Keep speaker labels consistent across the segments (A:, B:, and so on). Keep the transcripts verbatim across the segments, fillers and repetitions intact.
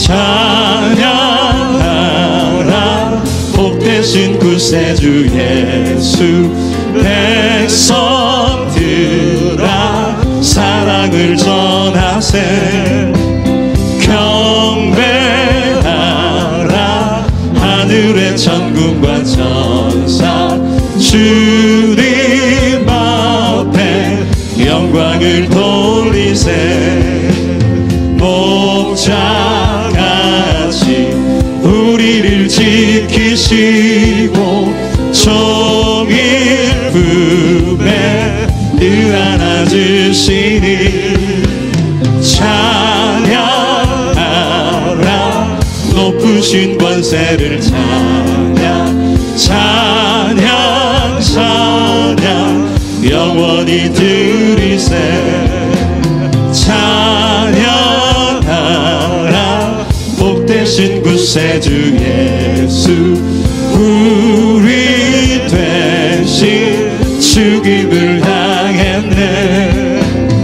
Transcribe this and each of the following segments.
A: 찬양하라 복되신 구세주 예수. 백성들아 사랑을 전하세. 경배하라 하늘의 천군과 천사. 주님 앞에 영광을 돌리세. 목자같이 우리를 지키시고 종일 품에 늘 안아주시니. 찬양하라 높으신 권세를. 찬양 찬양 찬양 영원히 드리세. 찬양하라 복되신 구세주 예수. 우리 되신 죽임을 당했네.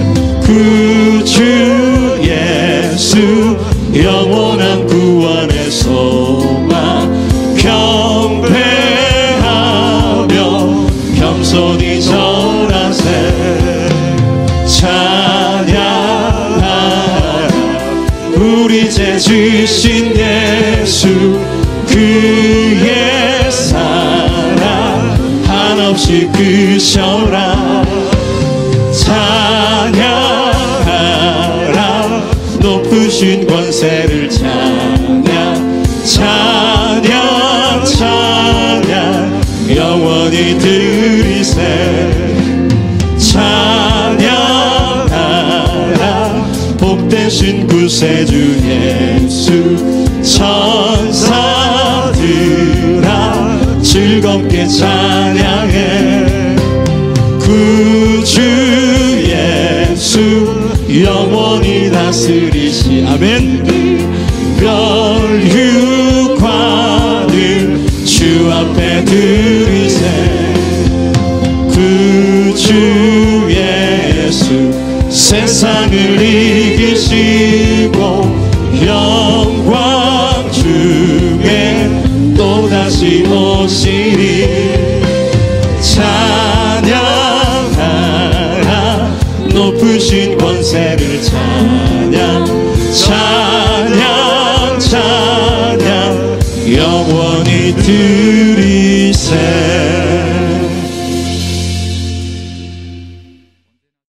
A: 구주 예수 영원한 구원의 소망. 경배하며 겸손히 절하세. 찬양하라 우리 죄 지신 예수. 그의 사랑 한없이 크셔라. 찬양하라 높으신 권세를. 찬양 찬양 찬양 영원히 드리세. 찬양하라 복되신 구세주 예수. 천사들아 즐겁게 찬양해. 구주 예수 영원히 다스리시. 아멘. 멸육관을 주 앞에 드리세. 구주 예수 세상을 이기시고 영광 중에 또다시 오시리. 찬양하라 높으신 권세를. 찬양 찬양 찬양 영원히 드